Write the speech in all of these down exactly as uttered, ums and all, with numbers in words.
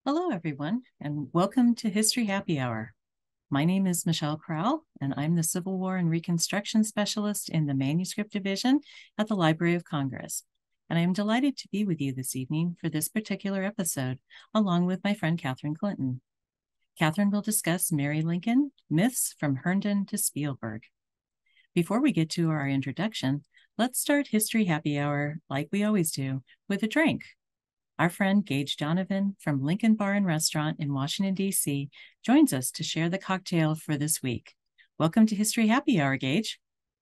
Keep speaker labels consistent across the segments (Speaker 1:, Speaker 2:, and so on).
Speaker 1: Hello, everyone, and welcome to History Happy Hour. My name is Michelle Crowell, and I'm the Civil War and Reconstruction Specialist in the Manuscript Division at the Library of Congress. And I am delighted to be with you this evening for this particular episode, along with my friend Catherine Clinton. Catherine will discuss Mary Lincoln, myths from Herndon to Spielberg. Before we get to our introduction, let's start History Happy Hour, like we always do, with a drink. Our friend Gage Donovan from Lincoln Bar and Restaurant in Washington, D C joins us to share the cocktail for this week. Welcome to History Happy Hour, Gage.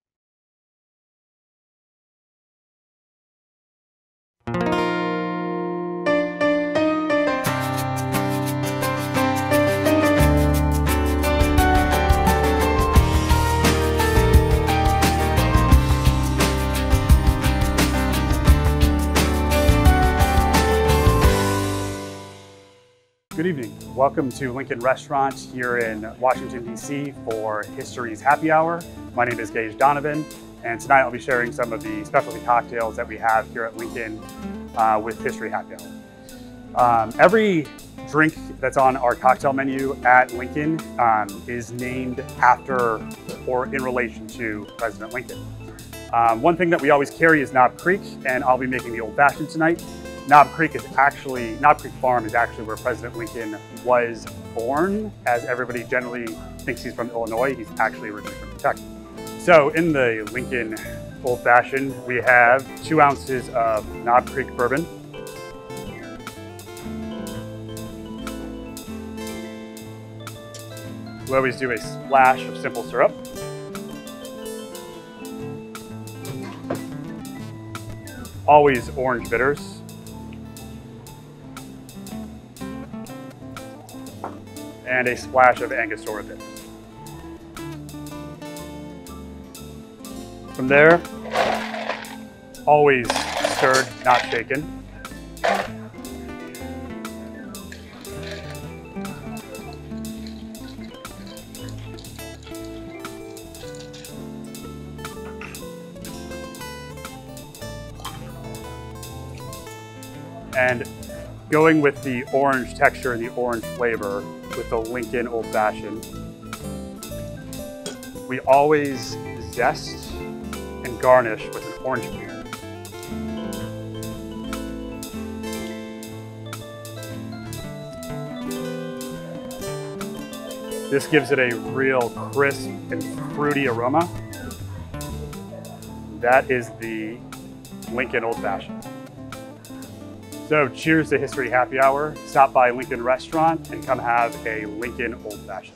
Speaker 2: Good evening. Welcome to Lincoln Restaurant here in Washington, D C for History's Happy Hour. My name is Gage Donovan, and tonight I'll be sharing some of the specialty cocktails that we have here at Lincoln uh, with History Happy Hour. Um, every drink that's on our cocktail menu at Lincoln um, is named after or in relation to President Lincoln. Um, one thing that we always carry is Knob Creek, and I'll be making the Old Fashioned tonight. Knob Creek is actually, Knob Creek Farm is actually where President Lincoln was born, as everybody generally thinks he's from Illinois. He's actually originally from Kentucky. So in the Lincoln Old Fashioned, we have two ounces of Knob Creek bourbon, we always do a splash of simple syrup, always orange bitters, and a splash of Angostura bitters. From there, always stirred, not shaken. And going with the orange texture and the orange flavor with the Lincoln Old Fashioned, we always zest and garnish with an orange peel. This gives it a real crisp and fruity aroma. That is the Lincoln Old Fashioned. So cheers to History Happy Hour. Stop by Lincoln Restaurant and come have a Lincoln Old Fashioned.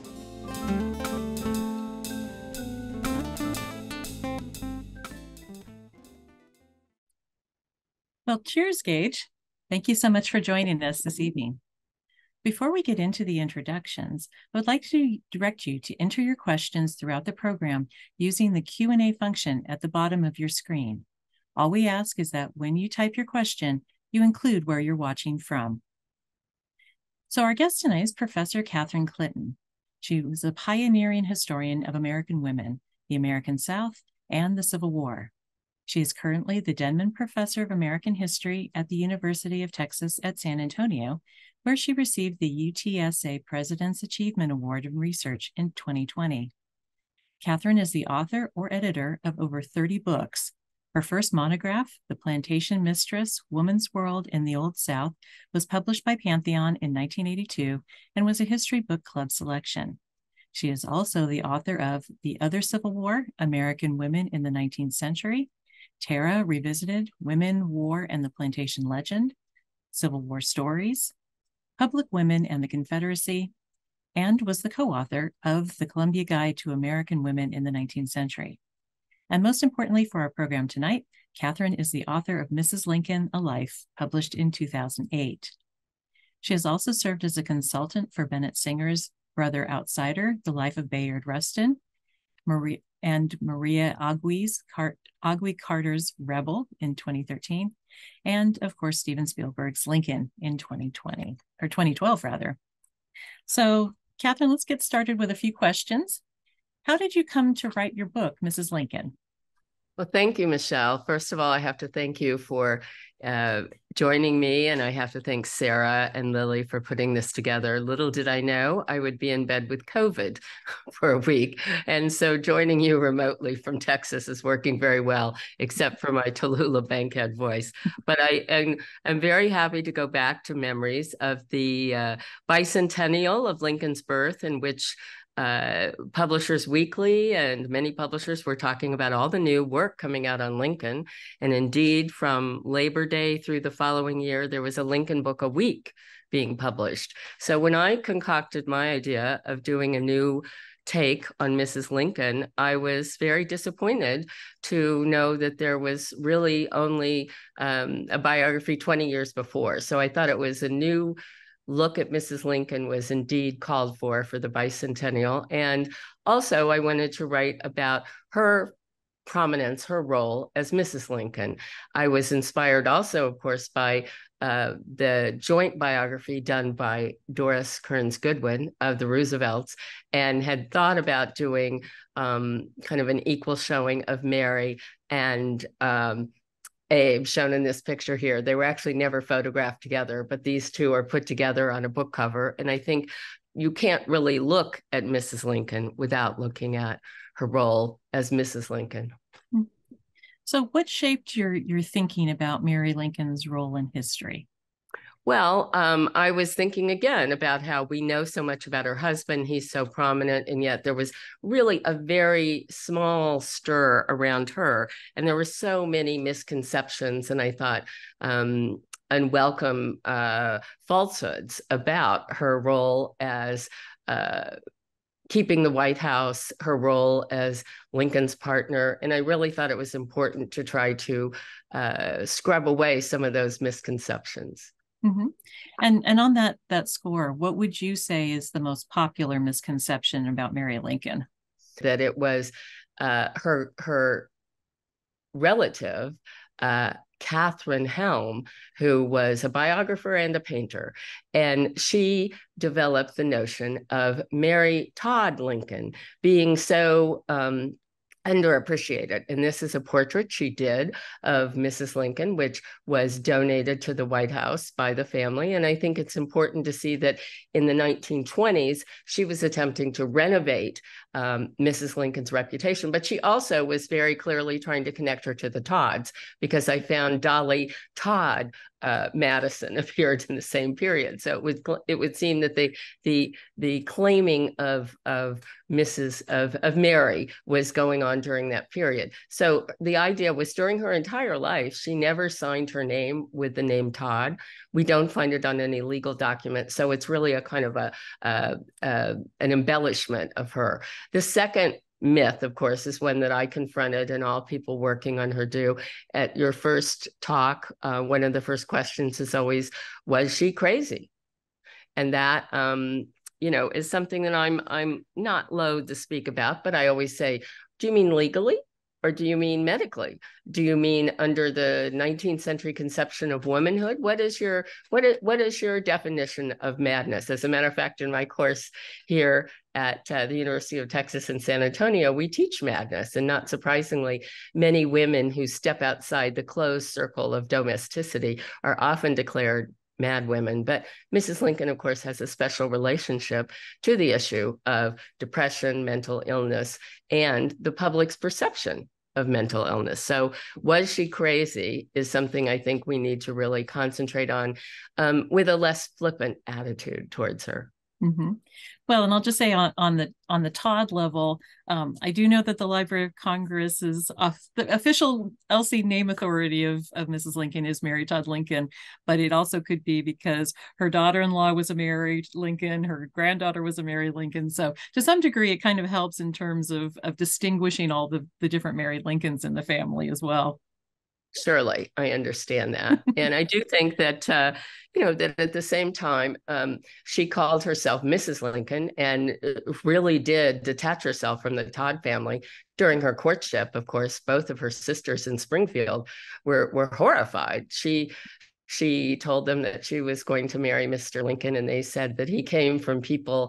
Speaker 1: Well, cheers, Gage. Thank you so much for joining us this evening. Before we get into the introductions, I would like to direct you to enter your questions throughout the program using the Q and A function at the bottom of your screen. All we ask is that when you type your question, you include where you're watching from. So our guest tonight is Professor Catherine Clinton. She was a pioneering historian of American women, the American South, and the Civil War. She is currently the Denman Professor of American History at the University of Texas at San Antonio, where she received the U T S A President's Achievement Award in Research in twenty twenty. Catherine is the author or editor of over thirty books. Her first monograph, The Plantation Mistress, Woman's World in the Old South, was published by Pantheon in nineteen eighty-two and was a History Book Club selection. She is also the author of The Other Civil War, American Women in the nineteenth Century, Tara Revisited, Women, War, and the Plantation Legend, Civil War Stories, Public Women and the Confederacy, and was the co-author of The Columbia Guide to American Women in the nineteenth Century. And most importantly for our program tonight, Catherine is the author of Missus Lincoln, A Life, published in two thousand eight. She has also served as a consultant for Bennett Singer's Brother Outsider, The Life of Bayard Rustin, Marie, and Maria Agui's Car- Agui Carter's Rebel in twenty thirteen, and of course, Steven Spielberg's Lincoln in twenty twenty, or twenty twelve rather. So, Catherine, let's get started with a few questions. How did you come to write your book, Missus Lincoln?
Speaker 3: Well, thank you, Michelle. First of all, I have to thank you for uh, joining me. And I have to thank Sarah and Lily for putting this together. Little did I know I would be in bed with COVID for a week. And so joining you remotely from Texas is working very well, except for my Tallulah Bankhead voice. But I am I'm very happy to go back to memories of the uh, bicentennial of Lincoln's birth, in which Uh, Publishers Weekly and many publishers were talking about all the new work coming out on Lincoln. And indeed, from Labor Day through the following year, there was a Lincoln book a week being published. So when I concocted my idea of doing a new take on Missus Lincoln, I was very disappointed to know that there was really only um, a biography twenty years before. So I thought it was a new look at Missus Lincoln was indeed called for for the bicentennial. And also I wanted to write about her prominence, her role as Missus Lincoln. I was inspired also, of course, by uh, the joint biography done by Doris Kearns Goodwin of the Roosevelts, and had thought about doing um, kind of an equal showing of Mary and um, Abe, shown in this picture here. They were actually never photographed together, but these two are put together on a book cover. And I think you can't really look at Missus Lincoln without looking at her role as Missus Lincoln.
Speaker 1: So what shaped your, your thinking about Mary Lincoln's role in history?
Speaker 3: Well, um, I was thinking again about how we know so much about her husband. He's so prominent, and yet there was really a very small stir around her. And there were so many misconceptions, and I thought um, unwelcome uh, falsehoods about her role as uh, keeping the White House, her role as Lincoln's partner. And I really thought it was important to try to uh, scrub away some of those misconceptions.
Speaker 1: Mm-hmm. And and on that that score, what would you say is the most popular misconception about Mary Lincoln?
Speaker 3: That it was uh, her her relative, uh, Catherine Helm, who was a biographer and a painter, and she developed the notion of Mary Todd Lincoln being so um, underappreciated. And this is a portrait she did of Missus Lincoln, which was donated to the White House by the family. And I think it's important to see that in the nineteen twenties, she was attempting to renovate um, Missus Lincoln's reputation, but she also was very clearly trying to connect her to the Todds, because I found Dolly Todd uh, Madison appeared in the same period. So it would it would seem that the the the claiming of of Missus of of Mary was going on during that period. So the idea was, during her entire life, she never signed her name with the name Todd. We don't find it on any legal document. So it's really a kind of a, a, a an embellishment of her. The second myth, of course, is one that I confronted and all people working on her do. At your first talk, uh, one of the first questions is always, was she crazy? And that, um, you know, is something that I'm I'm not loath to speak about, but I always say, do you mean legally? Or do you mean medically? Do you mean under the nineteenth century conception of womanhood? What is your what is what is your definition of madness? As a matter of fact, in my course here at uh, the University of Texas in San Antonio, we teach madness. And not surprisingly, many women who step outside the closed circle of domesticity are often declared mad women. But Missus Lincoln, of course, has a special relationship to the issue of depression, mental illness, and the public's perception of mental illness. So was she crazy is something I think we need to really concentrate on um, with a less flippant attitude towards her.
Speaker 1: Mm-hmm. Well, and I'll just say on, on the on the Todd level, um, I do know that the Library of Congress is off, the official L C name authority of, of Missus Lincoln is Mary Todd Lincoln, but it also could be because her daughter-in-law was a Mary Lincoln, her granddaughter was a Mary Lincoln. So to some degree, it kind of helps in terms of, of distinguishing all the, the different Mary Lincolns in the family as well.
Speaker 3: Surely, I understand that. And I do think that, uh, you know, that at the same time, um, she called herself Missus Lincoln and really did detach herself from the Todd family during her courtship. Of course, both of her sisters in Springfield were, were horrified. She She told them that she was going to marry Mister Lincoln, and they said that he came from people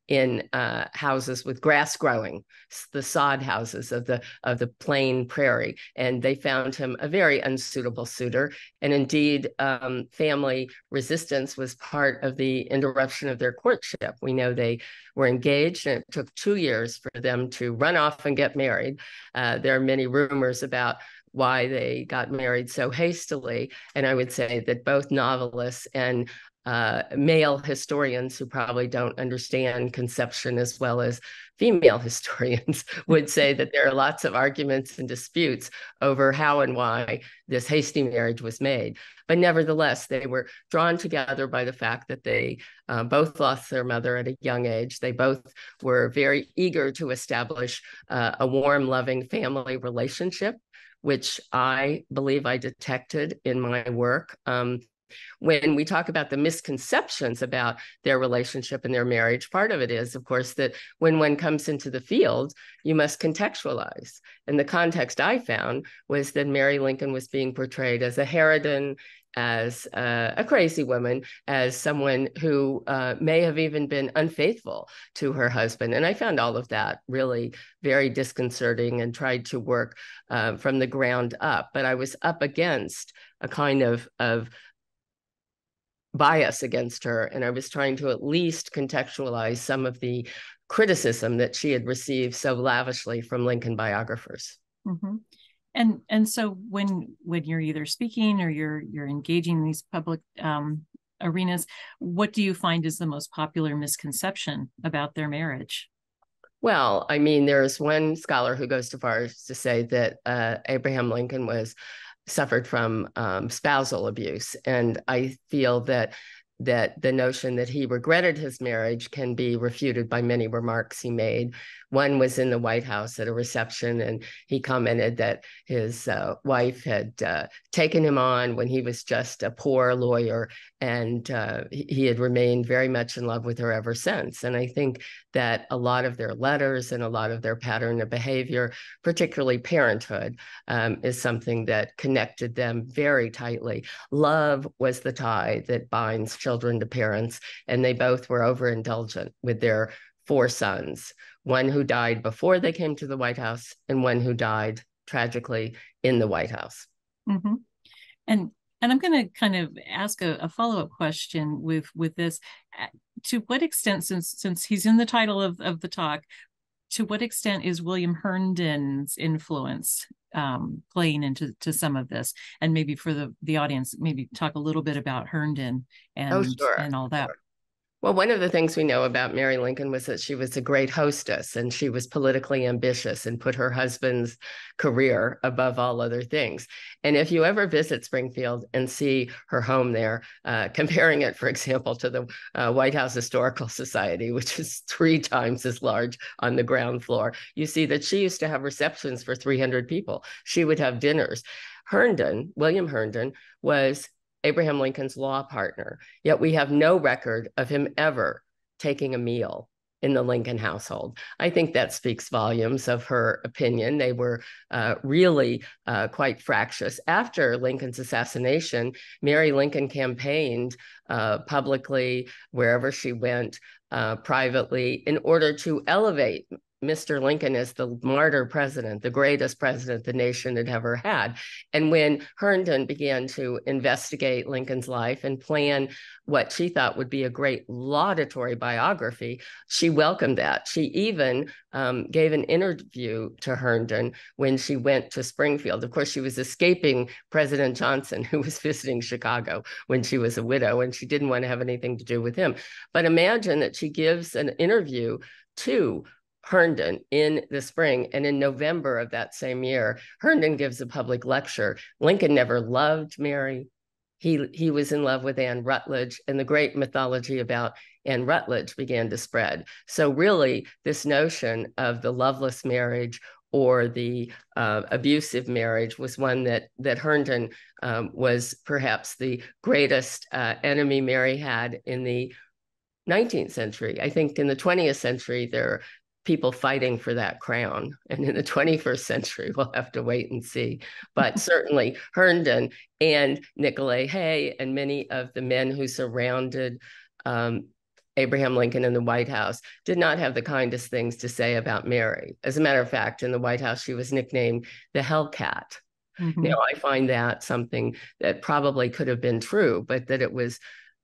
Speaker 3: in uh, houses with grass growing, the sod houses of the of the plain prairie, and they found him a very unsuitable suitor. And indeed, um, family resistance was part of the interruption of their courtship. We know they were engaged, and it took two years for them to run off and get married. Uh, there are many rumors about why they got married so hastily, and I would say that both novelists and Uh, male historians who probably don't understand conception as well as female historians would say that there are lots of arguments and disputes over how and why this hasty marriage was made. But nevertheless, they were drawn together by the fact that they uh, both lost their mother at a young age. They both were very eager to establish uh, a warm, loving family relationship, which I believe I detected in my work. Um, When we talk about the misconceptions about their relationship and their marriage, part of it is, of course, that when one comes into the field, you must contextualize. And the context I found was that Mary Lincoln was being portrayed as a harridan, as uh, a crazy woman, as someone who uh, may have even been unfaithful to her husband. And I found all of that really very disconcerting and tried to work uh, from the ground up. But I was up against a kind of, of bias against her, and I was trying to at least contextualize some of the criticism that she had received so lavishly from Lincoln biographers.
Speaker 1: Mm-hmm. And and so when when you're either speaking or you're you're engaging in these public um, arenas, what do you find is the most popular misconception about their marriage?
Speaker 3: Well, I mean, there's one scholar who goes so far as to say that uh, Abraham Lincoln was suffered from um, spousal abuse. And I feel that that the notion that he regretted his marriage can be refuted by many remarks he made. One was in the White House at a reception, and he commented that his uh, wife had uh, taken him on when he was just a poor lawyer, and uh, he had remained very much in love with her ever since. And I think that a lot of their letters and a lot of their pattern of behavior, particularly parenthood, um, is something that connected them very tightly. Love was the tie that binds children to parents, and they both were overindulgent with their four sons, one who died before they came to the White House and one who died tragically in the White House.
Speaker 1: Mm-hmm. And and I'm going to kind of ask a, a follow-up question with with this. To what extent, since since he's in the title of, of the talk, to what extent is William Herndon's influence um, playing into to some of this? And maybe for the, the audience, maybe talk a little bit about Herndon and,
Speaker 3: oh, sure.
Speaker 1: and all that.
Speaker 3: Sure. Well, one of the things we know about Mary Lincoln was that she was a great hostess, and she was politically ambitious and put her husband's career above all other things. And if you ever visit Springfield and see her home there, uh, comparing it, for example, to the uh, White House Historical Society, which is three times as large on the ground floor, you see that she used to have receptions for three hundred people. She would have dinners. Herndon, William Herndon, was Abraham Lincoln's law partner, yet we have no record of him ever taking a meal in the Lincoln household. I think that speaks volumes of her opinion. They were uh, really uh, quite fractious. After Lincoln's assassination, Mary Lincoln campaigned uh, publicly wherever she went, uh, privately, in order to elevate Mister Lincoln as the martyr president, the greatest president the nation had ever had. And when Herndon began to investigate Lincoln's life and plan what she thought would be a great laudatory biography, she welcomed that. She even um, gave an interview to Herndon when she went to Springfield. Of course, she was escaping President Johnson, who was visiting Chicago when she was a widow, and she didn't want to have anything to do with him. But imagine that she gives an interview to Herndon in the spring, and in November of that same year, Herndon gives a public lecture. Lincoln never loved Mary. He, he was in love with Anne Rutledge, and the great mythology about Anne Rutledge began to spread. So really, this notion of the loveless marriage or the uh, abusive marriage was one that, that Herndon um, was perhaps the greatest uh, enemy Mary had in the nineteenth century. I think in the twentieth century, there are people fighting for that crown. And in the twenty-first century, we'll have to wait and see. But certainly Herndon and Nicolay Hay and many of the men who surrounded um, Abraham Lincoln in the White House did not have the kindest things to say about Mary. As a matter of fact, in the White House, she was nicknamed the Hellcat. Mm-hmm. Now, I find that something that probably could have been true, but that it was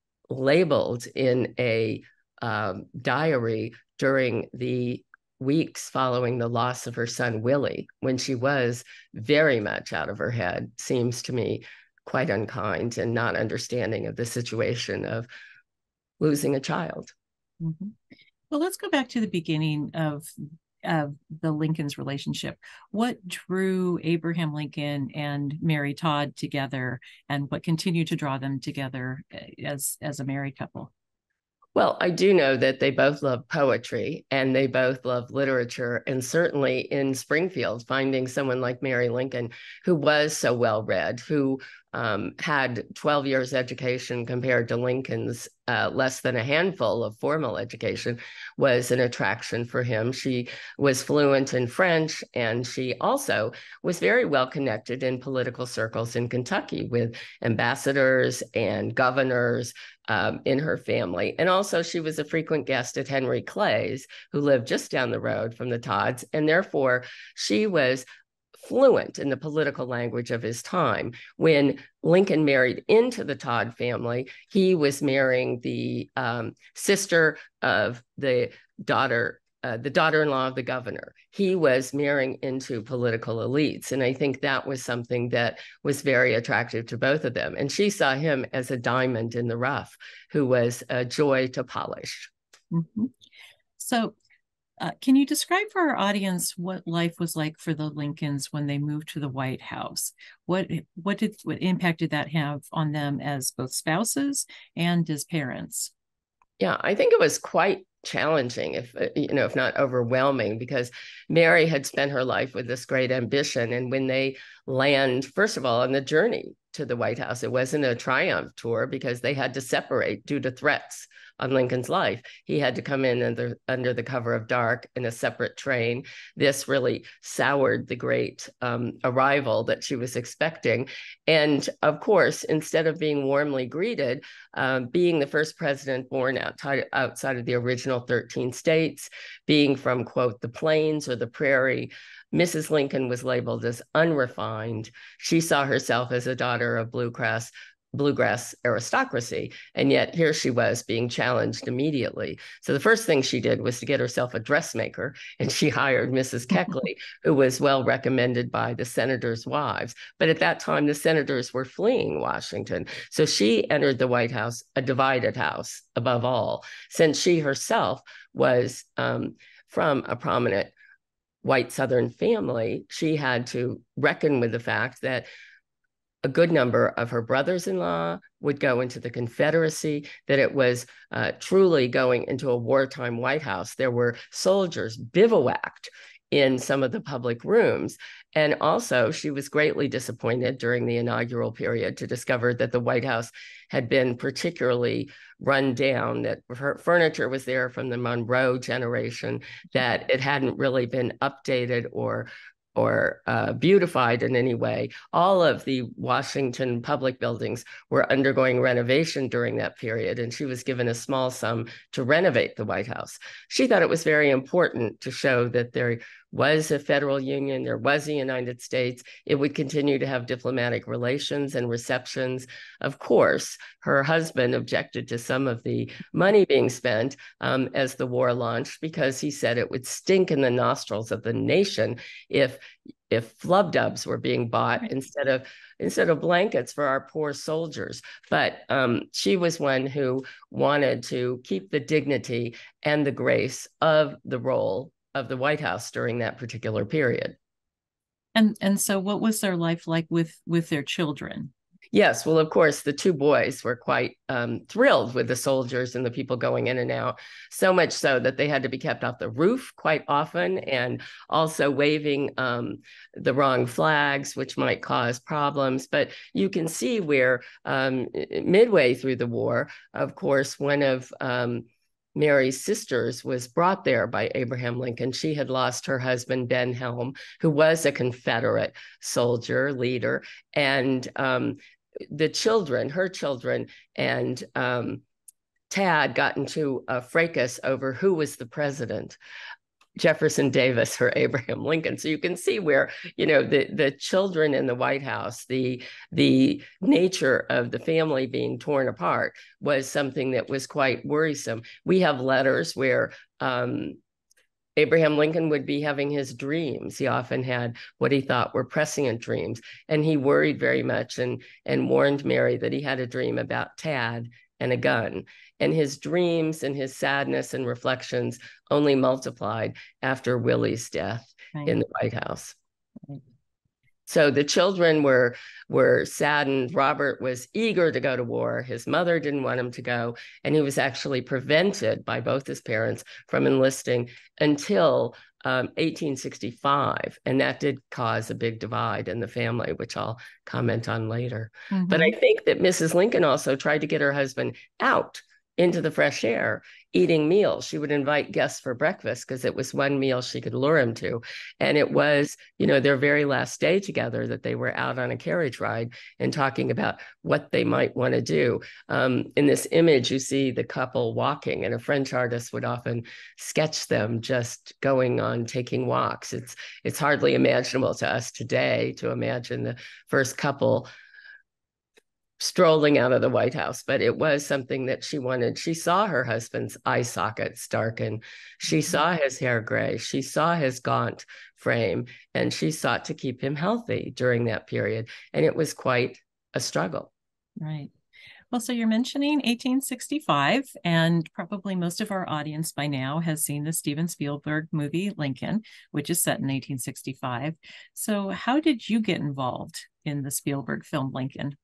Speaker 3: labeled in a um, diary during the weeks following the loss of her son, Willie, when she was very much out of her head, seems to me quite unkind and not understanding of the situation of losing a child.
Speaker 1: Mm-hmm. Well, let's go back to the beginning of, of the Lincoln's relationship. What drew Abraham Lincoln and Mary Todd together, and what continued to draw them together as, as a married couple?
Speaker 3: Well, I do know that they both love poetry and they both love literature. And certainly in Springfield, finding someone like Mary Lincoln, who was so well read, who um, had twelve years education compared to Lincoln's uh, less than a handful of formal education, was an attraction for him. She was fluent in French, and she also was very well connected in political circles in Kentucky with ambassadors and governors Um, in her family. And also she was a frequent guest at Henry Clay's, who lived just down the road from the Todds. And therefore she was fluent in the political language of his time. When Lincoln married into the Todd family, he was marrying the um, sister of the daughter Uh, the daughter-in-law of the governor. He was marrying into political elites. And I think that was something that was very attractive to both of them. And she saw him as a diamond in the rough, who was a joy to polish.
Speaker 1: Mm-hmm. So uh, can you describe for our audience what life was like for the Lincolns when they moved to the White House? What, what, did, what impact did that have on them as both spouses and as parents?
Speaker 3: Yeah, I think it was quite challenging, if you know, if not overwhelming, because Mary had spent her life with this great ambition. And when they land, first of all, on the journey to the White House, it wasn't a triumph tour because they had to separate due to threats on Lincoln's life. He had to come in under, under the cover of dark in a separate train. This really soured the great um, arrival that she was expecting. And of course, instead of being warmly greeted, um, being the first president born outside, outside of the original thirteen states, being from, quote, the plains or the prairie, Missus Lincoln was labeled as unrefined. She saw herself as a daughter of Bluegrass, Bluegrass aristocracy, and yet here she was being challenged immediately. So the first thing she did was to get herself a dressmaker, and she hired Missus Keckley, who was well recommended by the senators' wives. But at that time, the senators were fleeing Washington. So she entered the White House, a divided house above all, since she herself was um, from a prominent white Southern family. She had to reckon with the fact that a good number of her brothers-in-law would go into the Confederacy, that it was uh, truly going into a wartime White House. There were soldiers bivouacked in some of the public rooms. And also, she was greatly disappointed during the inaugural period to discover that the White House had been particularly run down, that her furniture was there from the Monroe generation, that it hadn't really been updated or or uh, beautified in any way. All of the Washington public buildings were undergoing renovation during that period, and she was given a small sum to renovate the White House. She thought it was very important to show that there was a federal union, there was a United States, it would continue to have diplomatic relations and receptions. Of course, her husband objected to some of the money being spent um, as the war launched, because he said it would stink in the nostrils of the nation if if flub-dubs were being bought instead of instead of blankets for our poor soldiers. But um, she was one who wanted to keep the dignity and the grace of the role of the White House during that particular period.
Speaker 1: And and so what was their life like with with their children?
Speaker 3: Yes, well, of course, the two boys were quite um, thrilled with the soldiers and the people going in and out, so much so that they had to be kept off the roof quite often, and also waving um, the wrong flags, which might cause problems. But you can see where um, midway through the war, of course, one of um, Mary's sisters was brought there by Abraham Lincoln. She had lost her husband, Ben Helm, who was a Confederate soldier leader, and um, the children, her children, and um, Tad got into a fracas over who was the president, Jefferson Davis or Abraham Lincoln. So you can see where, you know, the, the children in the White House, the, the nature of the family being torn apart was something that was quite worrisome. We have letters where um, Abraham Lincoln would be having his dreams. He often had what he thought were prescient dreams. And he worried very much and, and warned Mary that he had a dream about Tad and a gun. And his dreams and his sadness and reflections only multiplied after Willie's death right. in the White House. Right. So the children were, were saddened. Robert was eager to go to war. His mother didn't want him to go. And he was actually prevented by both his parents from enlisting until um, eighteen sixty-five. And that did cause a big divide in the family, which I'll comment on later. Mm-hmm. But I think that Missus Lincoln also tried to get her husband out into the fresh air, eating meals. She would invite guests for breakfast because it was one meal she could lure him to. And it was, you know, their very last day together that they were out on a carriage ride and talking about what they might want to do. Um, in this image, you see the couple walking, and a French artist would often sketch them just going on taking walks. It's, it's hardly imaginable to us today to imagine the first couple strolling out of the White House, but it was something that she wanted. She saw her husband's eye sockets darken. She saw his hair gray. She saw his gaunt frame, and she sought to keep him healthy during that period. And it was quite a struggle.
Speaker 1: Right. Well, so you're mentioning eighteen sixty-five, and probably most of our audience by now has seen the Steven Spielberg movie Lincoln, which is set in eighteen sixty-five. So how did you get involved in the Spielberg film Lincoln?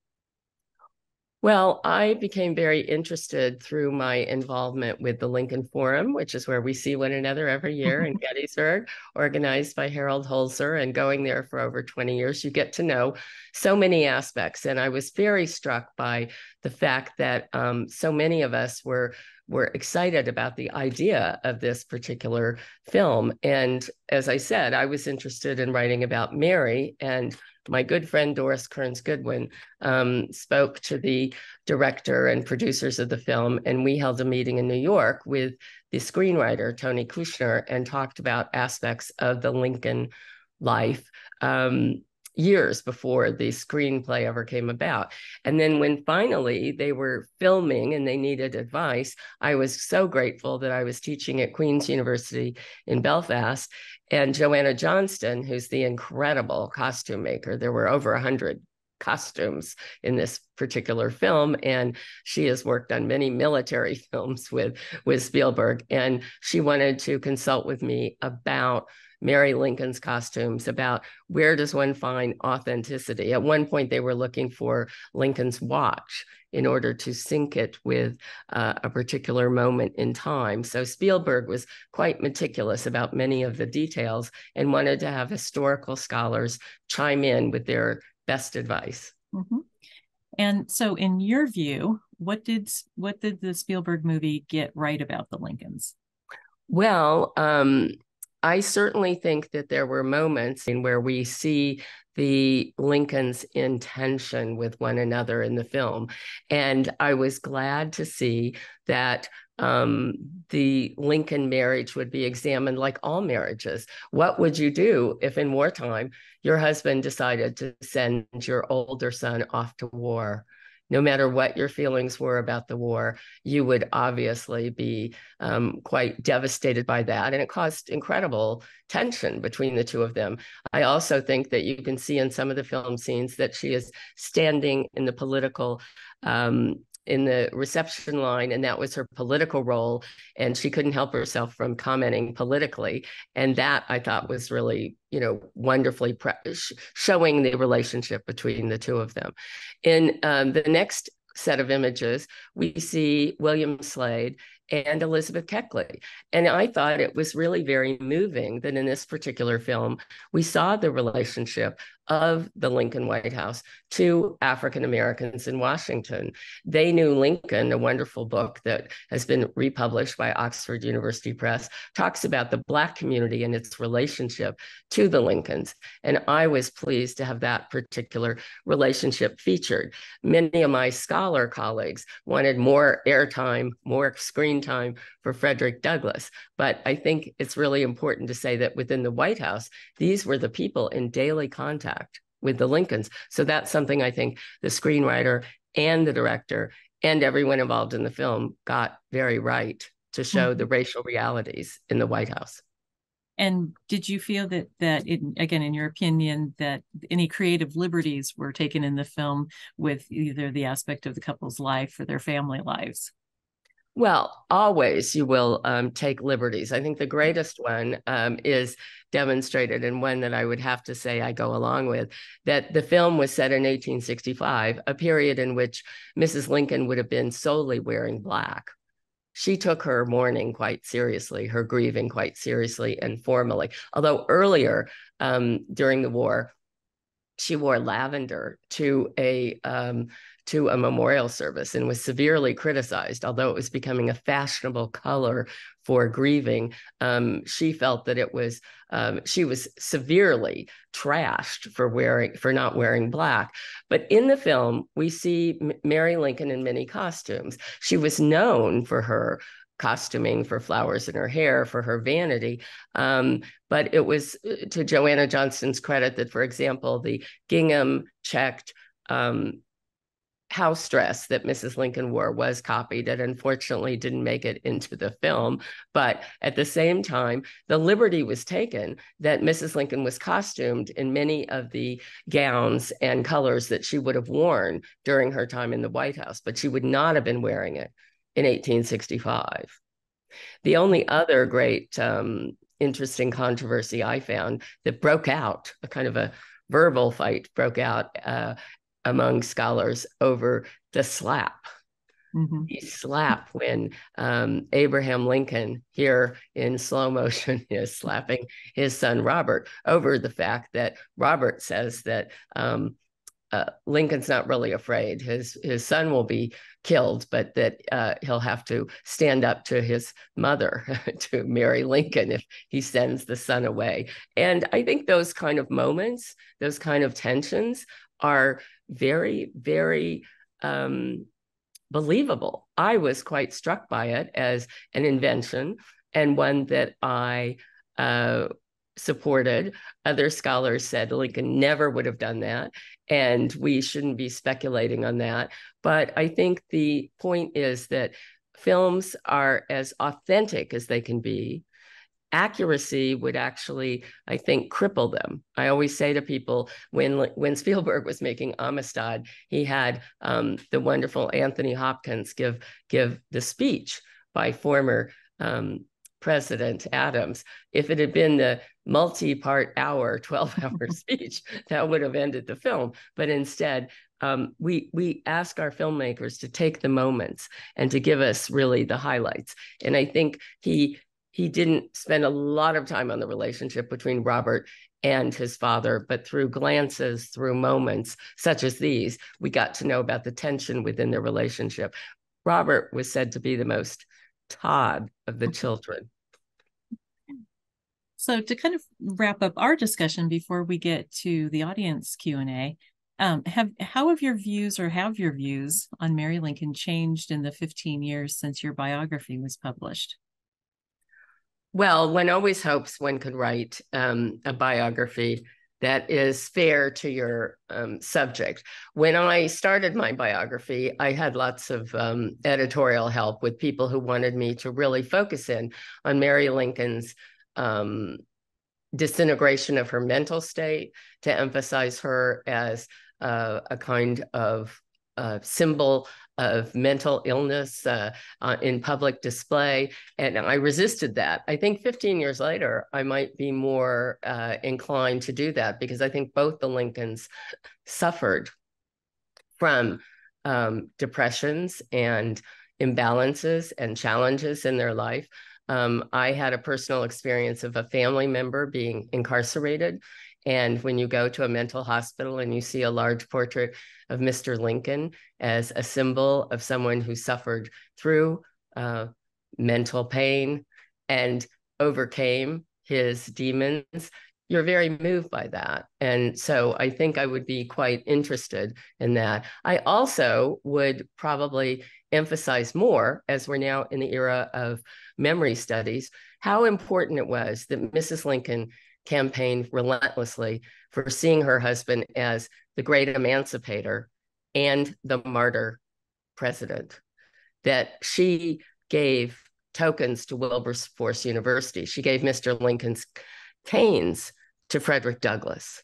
Speaker 3: Well, I became very interested through my involvement with the Lincoln Forum, which is where we see one another every year in Gettysburg, organized by Harold Holzer, and going there for over twenty years. You get to know so many aspects. And I was very struck by the fact that um, so many of us were were excited about the idea of this particular film. And as I said, I was interested in writing about Mary, and my good friend Doris Kearns Goodwin um, spoke to the director and producers of the film, and we held a meeting in New York with the screenwriter, Tony Kushner, and talked about aspects of the Lincoln life um, years before the screenplay ever came about. And then when finally they were filming and they needed advice, I was so grateful that I was teaching at Queen's University in Belfast. And Joanna Johnston, who's the incredible costume maker, there were over one hundred costumes in this particular film, and she has worked on many military films with, with Spielberg. And she wanted to consult with me about Mary Lincoln's costumes, about where does one find authenticity. At one point, they were looking for Lincoln's watch in order to sync it with uh, a particular moment in time. So Spielberg was quite meticulous about many of the details and wanted to have historical scholars chime in with their best advice.
Speaker 1: Mm-hmm. And so in your view, what did, what did the Spielberg movie get right about the Lincolns?
Speaker 3: Well, um, I certainly think that there were moments in where we see the Lincolns in tension with one another in the film. And I was glad to see that um, the Lincoln marriage would be examined like all marriages. What would you do if in wartime your husband decided to send your older son off to war? No matter what your feelings were about the war, you would obviously be um, quite devastated by that. And it caused incredible tension between the two of them. I also think that you can see in some of the film scenes that she is standing in the political um, in the reception line, and that was her political role, and she couldn't help herself from commenting politically. And that I thought was really, you know, wonderfully sh showing the relationship between the two of them. In um, the next set of images, we see William Slade and Elizabeth Keckley. And I thought it was really very moving that in this particular film, we saw the relationship of the Lincoln White House to African Americans in Washington. They Knew Lincoln, a wonderful book that has been republished by Oxford University Press, talks about the Black community and its relationship to the Lincolns. And I was pleased to have that particular relationship featured. Many of my scholar colleagues wanted more airtime, more screen time for Frederick Douglass. But I think it's really important to say that within the White House, these were the people in daily contact with the Lincolns. So that's something I think the screenwriter and the director and everyone involved in the film got very right to show mm-hmm. the racial realities in the White House.
Speaker 1: And did you feel that, that it, again, in your opinion, that any creative liberties were taken in the film with either the aspect of the couple's life or their family lives?
Speaker 3: Well, always you will um, take liberties. I think the greatest one um, is demonstrated, and one that I would have to say I go along with, that the film was set in eighteen sixty-five, a period in which Missus Lincoln would have been solely wearing black. She took her mourning quite seriously, her grieving quite seriously and formally. Although earlier um, during the war, she wore lavender to a um, to a memorial service and was severely criticized. Although it was becoming a fashionable color for grieving, um, she felt that it was um, she was severely trashed for wearing for not wearing black. But in the film, we see M- Mary Lincoln in many costumes. She was known for her costuming, for flowers in her hair, for her vanity. Um, but it was to Joanna Johnston's credit that, for example, the gingham checked um, house dress that Missus Lincoln wore was copied and unfortunately didn't make it into the film. But at the same time, the liberty was taken that Missus Lincoln was costumed in many of the gowns and colors that she would have worn during her time in the White House, but she would not have been wearing it in eighteen sixty-five. The only other great um, interesting controversy I found that broke out, a kind of a verbal fight broke out uh, among scholars over the slap. Mm-hmm. The slap when um, Abraham Lincoln, here in slow motion, is slapping his son Robert over the fact that Robert says that um, uh, Lincoln's not really afraid. His his son will be killed, but that uh, he'll have to stand up to his mother, to Mary Lincoln, if he sends the son away. And I think those kind of moments, those kind of tensions are very, very um, believable. I was quite struck by it as an invention and one that I uh, supported. Other scholars said Lincoln never would have done that, and we shouldn't be speculating on that. But I think the point is that films are as authentic as they can be. Accuracy would actually, I think, cripple them. I always say to people, when when Spielberg was making Amistad, he had um, the wonderful Anthony Hopkins give give the speech by former um, President Adams. If it had been the multi-part hour, twelve-hour speech, that would have ended the film. But instead, um, we we ask our filmmakers to take the moments and to give us really the highlights. And I think he he didn't spend a lot of time on the relationship between Robert and his father, but through glances, through moments such as these, we got to know about the tension within their relationship. Robert was said to be the most Todd of the children.
Speaker 1: So to kind of wrap up our discussion before we get to the audience Q and A, um, have how have your views or have your views on Mary Lincoln changed in the fifteen years since your biography was published?
Speaker 3: Well, one always hopes one could write um, a biography that is fair to your um, subject. When I started my biography, I had lots of um, editorial help with people who wanted me to really focus in on Mary Lincoln's um, disintegration of her mental state, to emphasize her as uh, a kind of uh, symbol of mental illness uh, uh, in public display. And I resisted that. I think fifteen years later, I might be more uh, inclined to do that, because I think both the Lincolns suffered from um, depressions and imbalances and challenges in their life. Um, I had a personal experience of a family member being incarcerated. And when you go to a mental hospital and you see a large portrait of Mister Lincoln as a symbol of someone who suffered through uh, mental pain and overcame his demons, you're very moved by that. And so I think I would be quite interested in that. I also would probably emphasize more, as we're now in the era of memory studies, how important it was that Missus Lincoln campaigned relentlessly for seeing her husband as the great emancipator and the martyr president, that she gave tokens to Wilberforce University. She gave Mister Lincoln's canes to Frederick Douglass.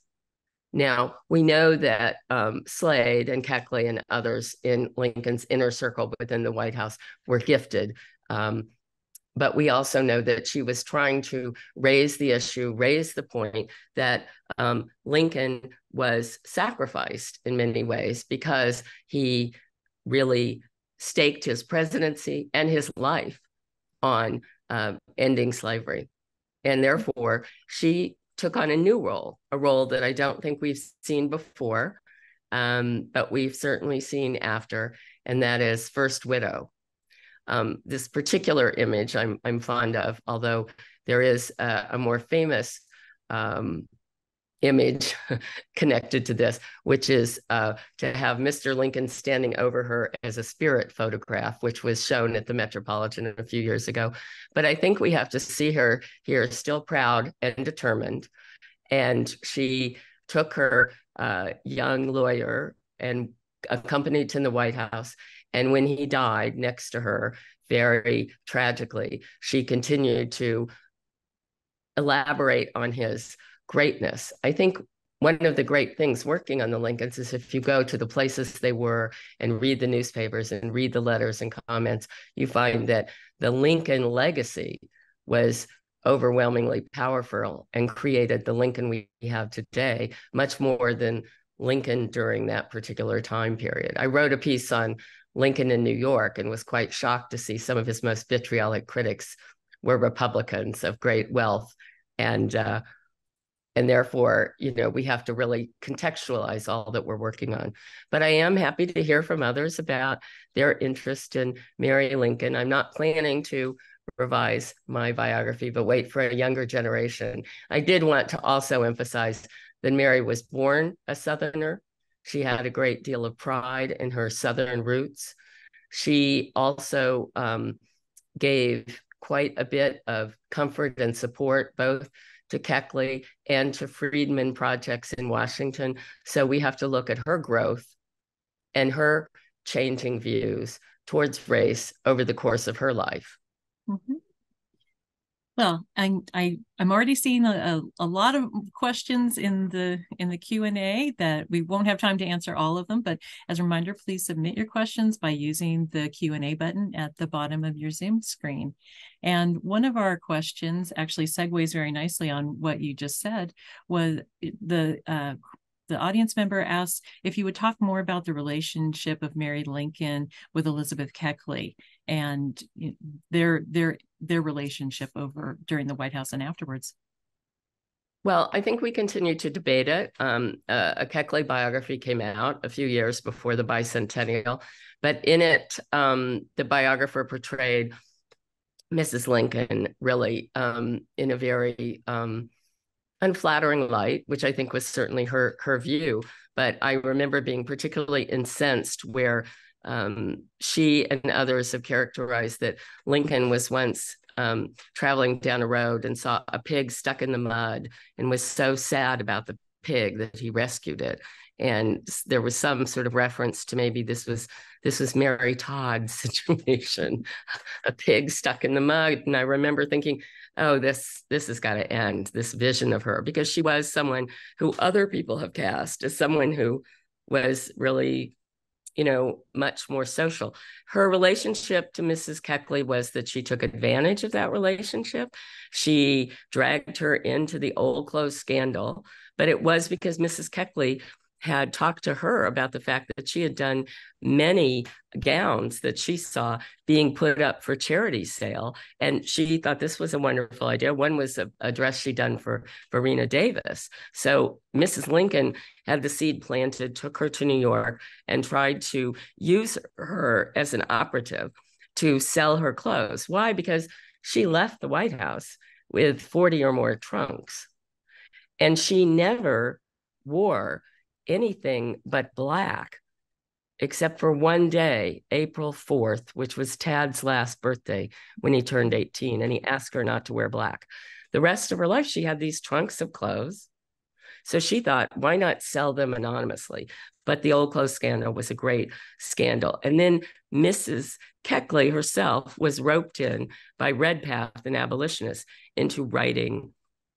Speaker 3: Now, we know that um, Slade and Keckley and others in Lincoln's inner circle within the White House were gifted. Um, but we also know that she was trying to raise the issue, raise the point that um, Lincoln was sacrificed in many ways because he really staked his presidency and his life on uh, ending slavery. And therefore, she took on a new role, a role that I don't think we've seen before, um, but we've certainly seen after, and that is first widow. Um, this particular image I'm, I'm fond of, although there is a, a more famous um, image connected to this, which is uh, to have Mister Lincoln standing over her as a spirit photograph, which was shown at the Metropolitan a few years ago. But I think we have to see her here still proud and determined. And she took her uh, young lawyer and accompanied to the White House. And when he died next to her, very tragically, she continued to elaborate on his greatness. I think one of the great things working on the Lincolns is if you go to the places they were and read the newspapers and read the letters and comments, you find that the Lincoln legacy was overwhelmingly powerful and created the Lincoln we have today, much more than Lincoln during that particular time period. I wrote a piece on Lincoln in New York and was quite shocked to see some of his most vitriolic critics were Republicans of great wealth. And uh, And therefore, you know, we have to really contextualize all that we're working on. But I am happy to hear from others about their interest in Mary Lincoln. I'm not planning to revise my biography, but wait for a younger generation. I did want to also emphasize that Mary was born a Southerner. She had a great deal of pride in her Southern roots. She also um, gave quite a bit of comfort and support, both to Keckley and to Freedmen projects in Washington. So we have to look at her growth and her changing views towards race over the course of her life.
Speaker 1: Mm-hmm. Well, I, I, I'm already seeing a, a, a lot of questions in the in the Q and A that we won't have time to answer all of them, but as a reminder, please submit your questions by using the Q and A button at the bottom of your Zoom screen. And one of our questions actually segues very nicely on what you just said, was the uh, the audience member asked if you would talk more about the relationship of Mary Lincoln with Elizabeth Keckley and their their their relationship over during the White House and afterwards.
Speaker 3: Well, I think we continue to debate it. Um, uh, a Keckley biography came out a few years before the bicentennial, but in it, um, the biographer portrayed Missus Lincoln really um, in a very um, unflattering light, which I think was certainly her her view. But I remember being particularly incensed where um, she and others have characterized that Lincoln was once um, traveling down a road and saw a pig stuck in the mud and was so sad about the pig that he rescued it. And there was some sort of reference to maybe this was this was Mary Todd's situation, a pig stuck in the mud. And I remember thinking, oh, this this has got to end, this vision of her, because she was someone who other people have cast as someone who was really, you know, much more social. Her relationship to Missus Keckley was that she took advantage of that relationship. She dragged her into the old clothes scandal, but it was because Missus Keckley had talked to her about the fact that she had done many gowns that she saw being put up for charity sale. And she thought this was a wonderful idea. One was a, a dress she'd done for Verena Davis. So Missus Lincoln had the seed planted, took her to New York, and tried to use her as an operative to sell her clothes. Why? Because she left the White House with forty or more trunks. And she never wore anything but black, except for one day, April fourth, which was Tad's last birthday when he turned eighteen, and he asked her not to wear black. The rest of her life, she had these trunks of clothes. So she thought, why not sell them anonymously? But the old clothes scandal was a great scandal. And then Missus Keckley herself was roped in by Redpath, an abolitionist, into writing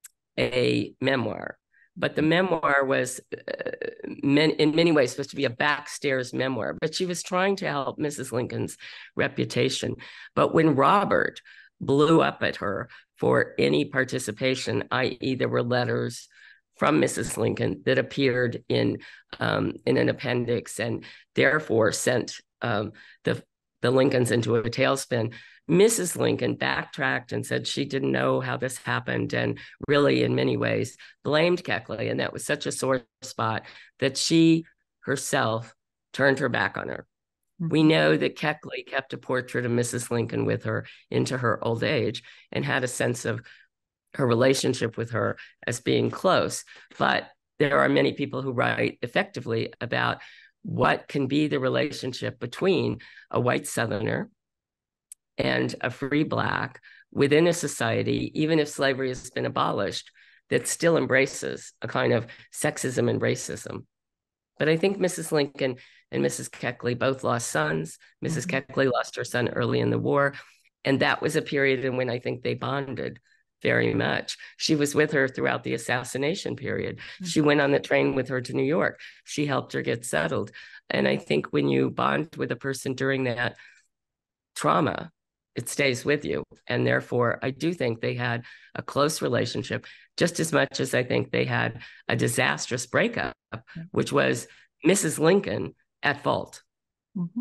Speaker 3: a memoir. But the memoir was uh, men, in many ways supposed to be a backstairs memoir, but she was trying to help Missus Lincoln's reputation. But when Robert blew up at her for any participation, that is there were letters from Missus Lincoln that appeared in, um, in an appendix and therefore sent um, the, the Lincolns into a tailspin, Missus Lincoln backtracked and said she didn't know how this happened and really in many ways blamed Keckley. And that was such a sore spot that she herself turned her back on her. Mm-hmm. We know that Keckley kept a portrait of Missus Lincoln with her into her old age and had a sense of her relationship with her as being close. But there are many people who write effectively about what can be the relationship between a white Southerner and a free Black within a society, even if slavery has been abolished, that still embraces a kind of sexism and racism. But I think Missus Lincoln and Missus Keckley both lost sons. Missus Mm-hmm. Keckley lost her son early in the war. And that was a period in when I think they bonded very much. She was with her throughout the assassination period. Mm-hmm. She went on the train with her to New York. She helped her get settled. And I think when you bond with a person during that trauma, it stays with you. And therefore, I do think they had a close relationship, just as much as I think they had a disastrous breakup, which was Missus Lincoln at fault.
Speaker 1: Mm-hmm.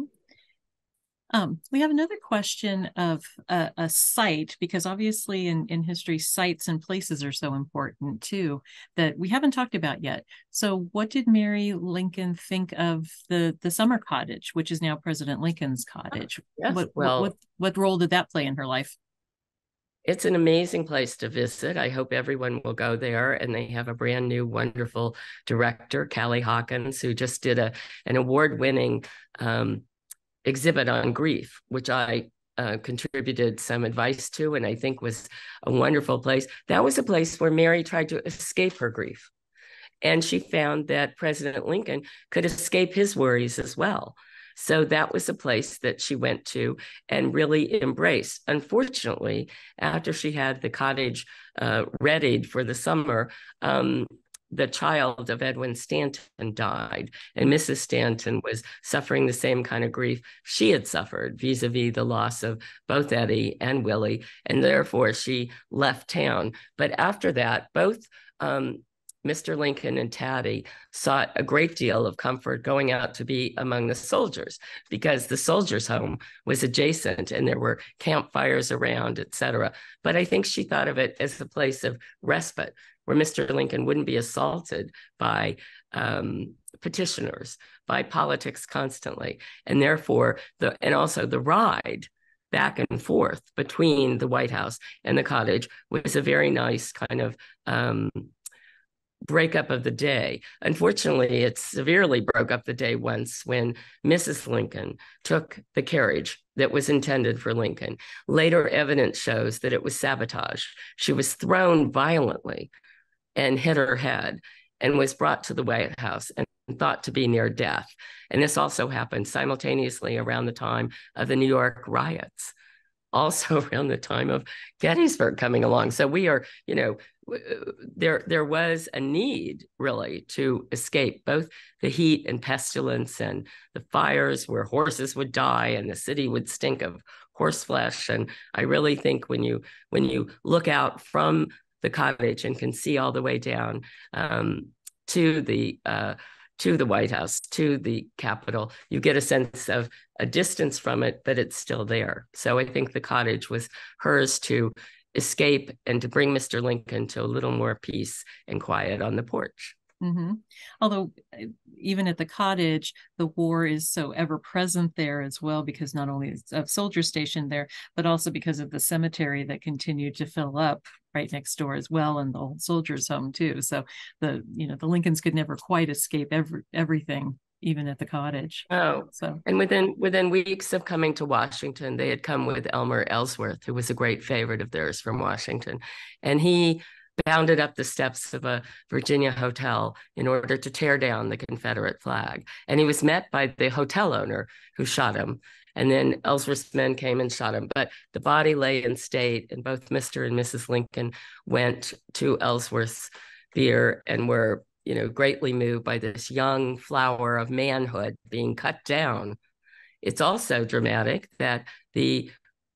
Speaker 1: Um, we have another question of a, a site, because obviously in, in history, sites and places are so important too, that we haven't talked about yet. So what did Mary Lincoln think of the, the summer cottage, which is now President Lincoln's cottage?
Speaker 3: Yes,
Speaker 1: what,
Speaker 3: well,
Speaker 1: what, what, what role did that play in her life?
Speaker 3: It's an amazing place to visit. I hope everyone will go there. And they have a brand new, wonderful director, Callie Hawkins, who just did a, an award-winning um, exhibit on grief, which I uh, contributed some advice to, and I think was a wonderful place. That was a place where Mary tried to escape her grief. And she found that President Lincoln could escape his worries as well. So that was a place that she went to and really embraced. Unfortunately, after she had the cottage uh, readied for the summer, um, the child of Edwin Stanton died, and Missus Stanton was suffering the same kind of grief she had suffered vis-a-vis the loss of both Eddie and Willie, and therefore she left town. But after that, both um, Mister Lincoln and Taddy sought a great deal of comfort going out to be among the soldiers, because the soldiers' home was adjacent and there were campfires around, et cetera. But I think she thought of it as a place of respite, where Mister Lincoln wouldn't be assaulted by um, petitioners, by politics constantly. And therefore, the and also the ride back and forth between the White House and the cottage was a very nice kind of um, breakup of the day. Unfortunately, it severely broke up the day once when Missus Lincoln took the carriage that was intended for Lincoln. Later evidence shows that it was sabotage. She was thrown violently and hit her head and was brought to the White House and thought to be near death. And this also happened simultaneously around the time of the New York riots, also around the time of Gettysburg coming along. So we are, you know, there, there was a need really to escape both the heat and pestilence and the fires where horses would die and the city would stink of horse flesh. And I really think when you, when you look out from the cottage and can see all the way down um, to the uh, to the White House, to the Capitol. You get a sense of a distance from it, but it's still there. So I think the cottage was hers to escape and to bring Mister Lincoln to a little more peace and quiet on the porch.
Speaker 1: Mm-hmm. Although even at the cottage, the war is so ever present there as well, because not only is a soldier stationed there, but also because of the cemetery that continued to fill up right next door as well, and the old soldiers' home too. So the you know the Lincolns could never quite escape every, everything, even at the cottage.
Speaker 3: Oh,
Speaker 1: so
Speaker 3: and within within weeks of coming to Washington, they had come with Elmer Ellsworth, who was a great favorite of theirs from Washington, and he bounded up the steps of a Virginia hotel in order to tear down the Confederate flag. And he was met by the hotel owner, who shot him. And then Ellsworth's men came and shot him. But the body lay in state, and both Mister and Missus Lincoln went to Ellsworth's bier and were, you know, greatly moved by this young flower of manhood being cut down. It's also dramatic that the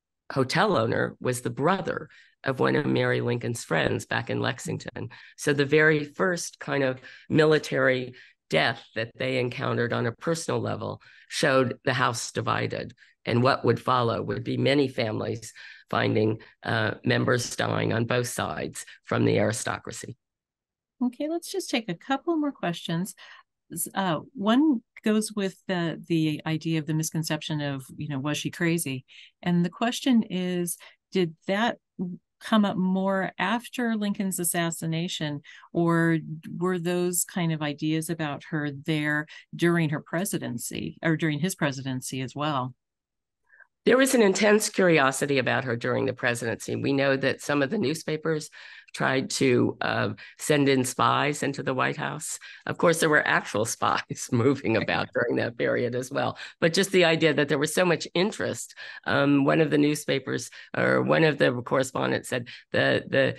Speaker 3: hotel owner was the brother of one of Mary Lincoln's friends back in Lexington. So the very first kind of military death that they encountered on a personal level showed the house divided. And what would follow would be many families finding uh, members dying on both sides from the aristocracy.
Speaker 1: Okay, let's just take a couple more questions. Uh, one goes with the, the idea of the misconception of, you know, was she crazy? And the question is, did that come up more after Lincoln's assassination, or were those kind of ideas about her there during her presidency, or during his presidency as well?
Speaker 3: There was an intense curiosity about her during the presidency. We know that some of the newspapers tried to uh, send in spies into the White House. Of course, there were actual spies moving about during that period as well. But just the idea that there was so much interest. Um, one of the newspapers, or one of the correspondents said the the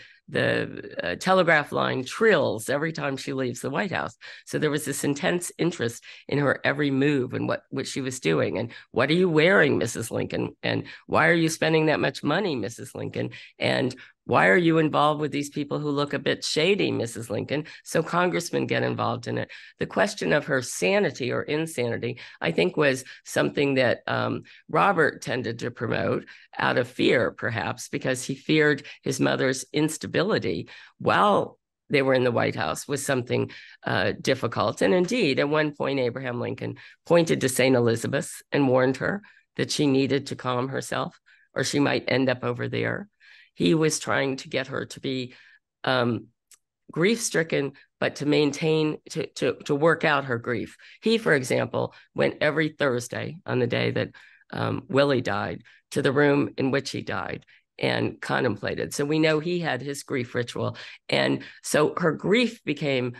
Speaker 3: the uh, telegraph line trills every time she leaves the White House. So there was this intense interest in her every move and what, what she was doing. And what are you wearing, Missus Lincoln? And why are you spending that much money, Missus Lincoln? And why are you involved with these people who look a bit shady, Missus Lincoln? So congressmen get involved in it. The question of her sanity or insanity, I think, was something that um, Robert tended to promote out of fear, perhaps, because he feared his mother's instability while they were in the White House was something uh, difficult. And indeed, at one point, Abraham Lincoln pointed to Saint Elizabeth and warned her that she needed to calm herself, or she might end up over there. He was trying to get her to be um, grief-stricken, but to maintain, to, to, to work out her grief. He, for example, went every Thursday on the day that um, Willie died to the room in which he died and contemplated. So we know he had his grief ritual. And so her grief became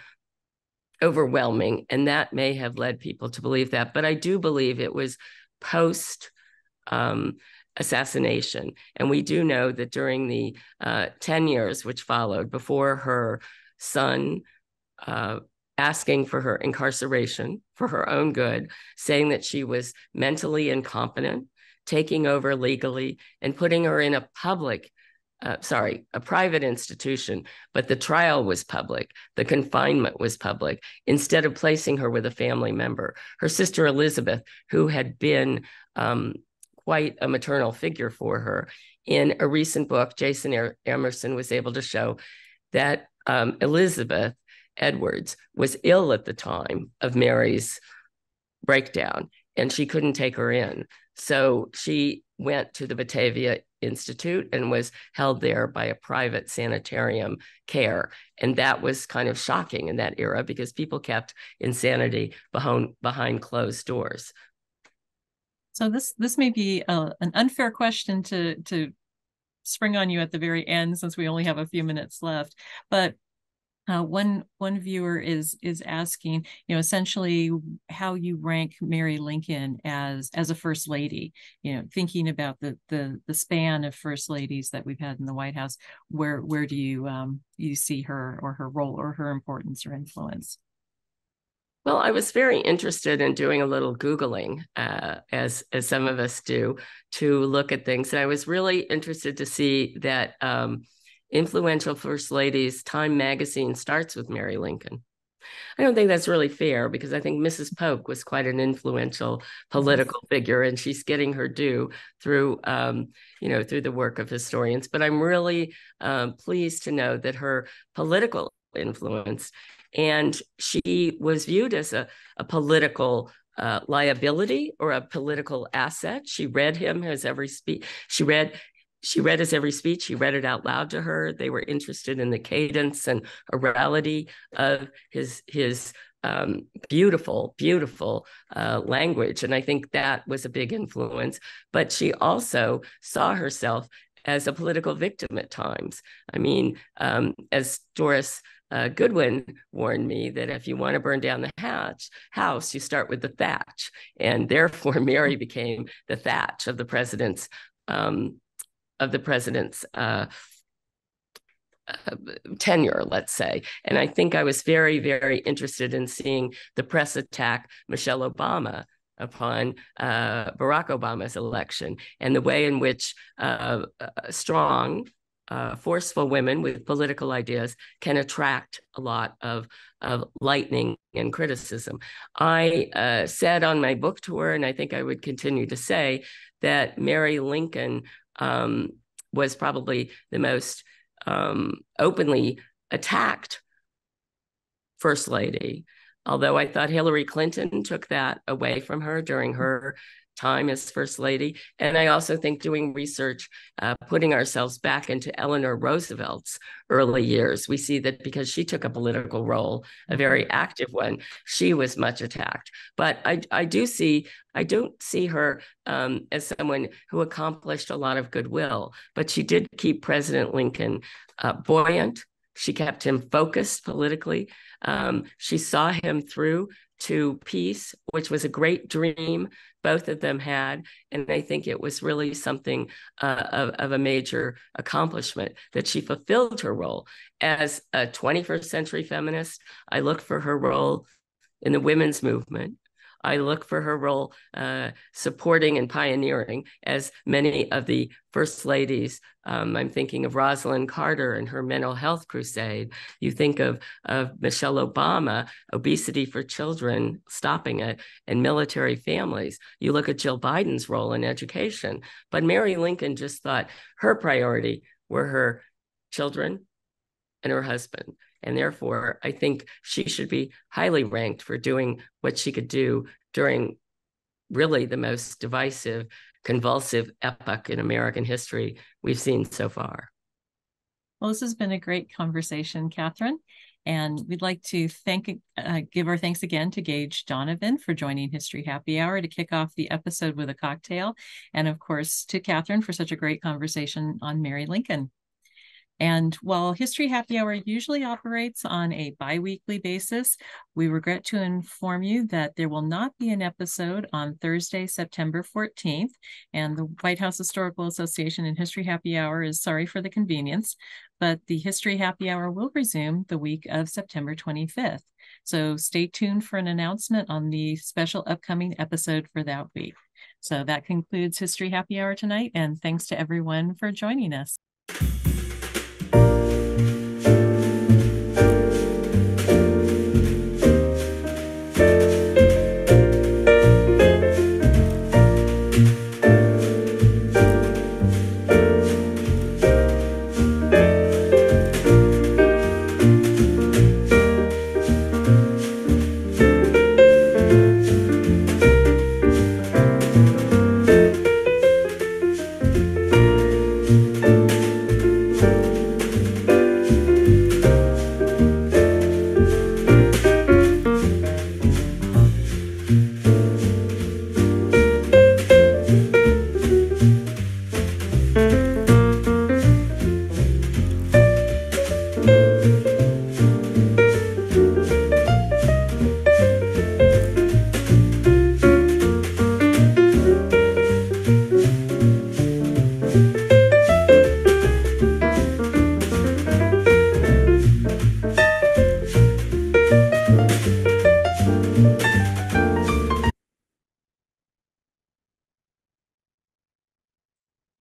Speaker 3: overwhelming, and that may have led people to believe that. But I do believe it was post um, assassination. And we do know that during the uh, ten years which followed before her son uh, asking for her incarceration for her own good, saying that she was mentally incompetent, taking over legally and putting her in a public, uh, sorry, a private institution, but the trial was public, the confinement was public, instead of placing her with a family member. Her sister Elizabeth, who had been um, quite a maternal figure for her. In a recent book, Jason er Emerson was able to show that um, Elizabeth Edwards was ill at the time of Mary's breakdown, and she couldn't take her in. So she went to the Batavia Institute and was held there by a private sanitarium care. And that was kind of shocking in that era because people kept insanity behind, behind closed doors.
Speaker 1: So this this may be a, an unfair question to to spring on you at the very end, since we only have a few minutes left. But uh, one one viewer is is asking, you know, essentially how you rank Mary Lincoln as as a first lady. You know, thinking about the the the span of first ladies that we've had in the White House. Where where do you um you see her or her role or her importance or influence?
Speaker 3: Well, I was very interested in doing a little Googling, uh, as, as some of us do, to look at things. And I was really interested to see that um, influential first ladies, Time magazine starts with Mary Lincoln. I don't think that's really fair, because I think Missus Polk was quite an influential political yes. figure, and she's getting her due through, um, you know, through the work of historians. But I'm really um, pleased to know that her political influence, and she was viewed as a, a political uh, liability or a political asset. She read him as every speech. She read. She read his every speech. She read it out loud to her. They were interested in the cadence and orality of his his um, beautiful, beautiful uh, language. And I think that was a big influence. But she also saw herself as a political victim at times. I mean, um, as Doris uh, Goodwin warned me, that if you want to burn down the hatch, house, you start with the thatch. And therefore, Mary became the thatch of the president's um, of the president's uh, uh, tenure, let's say. And I think I was very, very interested in seeing the press attack Michelle Obama upon uh, Barack Obama's election, and the way in which uh, uh, strong, uh, forceful women with political ideas can attract a lot of, of lightning and criticism. I uh, said on my book tour, and I think I would continue to say, that Mary Lincoln um, was probably the most um, openly attacked First Lady, although I thought Hillary Clinton took that away from her during her time as First Lady. And I also think doing research, uh, putting ourselves back into Eleanor Roosevelt's early years, we see that because she took a political role, a very active one, she was much attacked. But I, I do see, I don't see her um, as someone who accomplished a lot of goodwill, but she did keep President Lincoln uh, buoyant. She kept him focused politically. Um, she saw him through to peace, which was a great dream both of them had. And I think it was really something uh, of, of a major accomplishment that she fulfilled her role. As a twenty-first century feminist, I look for her role in the women's movement. I look for her role uh, supporting and pioneering, as many of the first ladies. Um, I'm thinking of Rosalind Carter and her mental health crusade. You think of, of Michelle Obama, obesity for children, stopping it, and military families. You look at Jill Biden's role in education. But Mary Lincoln just thought her priority were her children and her husband. And therefore, I think she should be highly ranked for doing what she could do during really the most divisive, convulsive epoch in American history we've seen so far.
Speaker 1: Well, this has been a great conversation, Catherine. And we'd like to thank, uh, give our thanks again to Gage Donovan for joining History Happy Hour to kick off the episode with a cocktail. And of course, to Catherine for such a great conversation on Mary Lincoln. And while History Happy Hour usually operates on a bi-weekly basis, we regret to inform you that there will not be an episode on Thursday, September fourteenth, and the White House Historical Association and History Happy Hour is sorry for the convenience, but the History Happy Hour will resume the week of September twenty-fifth. So stay tuned for an announcement on the special upcoming episode for that week. So that concludes History Happy Hour tonight, and thanks to everyone for joining us.